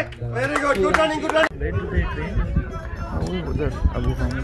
Very good. Good running. Good running. Where do they train? Oh, उधर Abu Khan.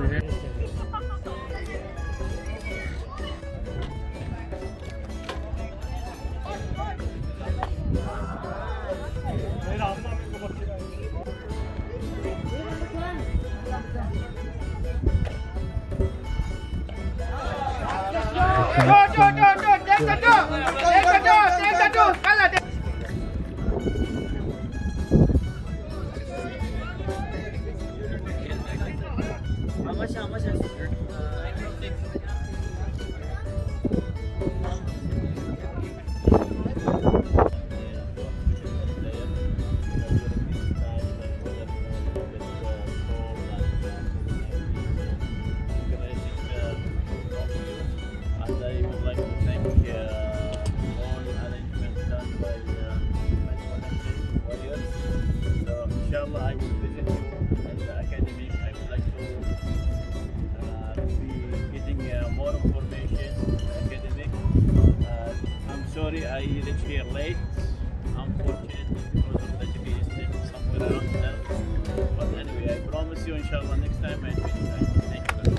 I will visit you at the academy. I would like to be getting more information academic. I'm sorry I reached here late. Unfortunately, because of the GPS station somewhere around there. But anyway, I promise you, inshallah, next time I will visit. Thank you very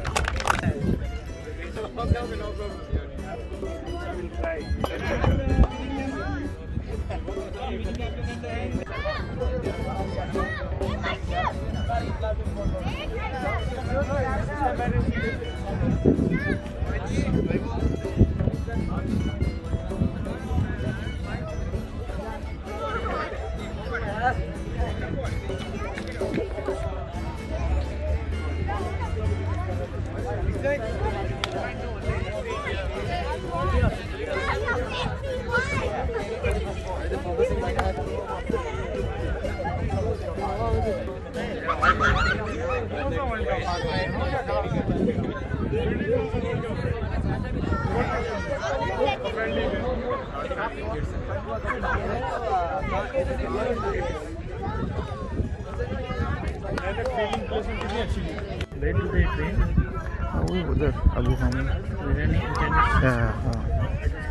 Where do they train? Oh, उधर Abu Khan. much. Yeah.